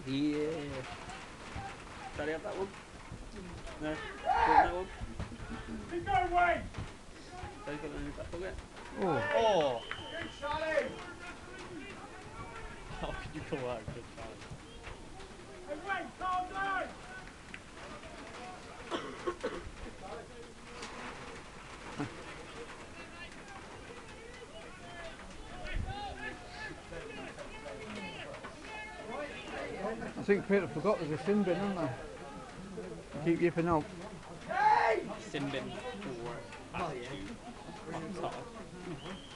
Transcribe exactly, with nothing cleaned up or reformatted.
Yeah. Try to have that one. No. That one. No way! Don't put that in his back pocket. Oh. Oh! Good Charlie! How could you call that a good challenge? Hey, wait, calm down! I think Peter forgot there's a sin bin, isn't there? Keep yipping up. Hey! Sin bin for attitude on top.